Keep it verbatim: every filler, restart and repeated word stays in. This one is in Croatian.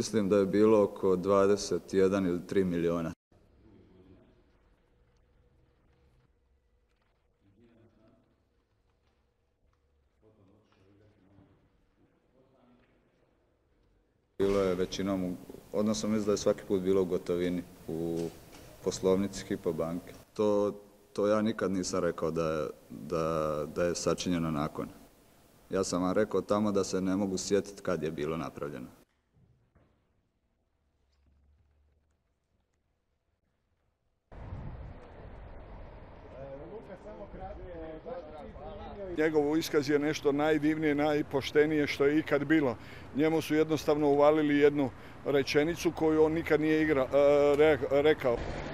Mislim da je bilo oko dvadeset jedan ili tri milijuna. Bilo je većinom, odnosno mislim da je svaki put bilo u gotovini, u poslovnici Hypo banke. To, to ja nikad nisam rekao da je, da, da je sačinjeno nakon. Ja sam vam rekao tamo da se ne mogu sjetiti kad je bilo napravljeno. Njegov iskaz je nešto najdivnije, najpoštenije što je ikad bilo. Njemu su jednostavno uvalili jednu rečenicu koju on nikad nije igra, rekao.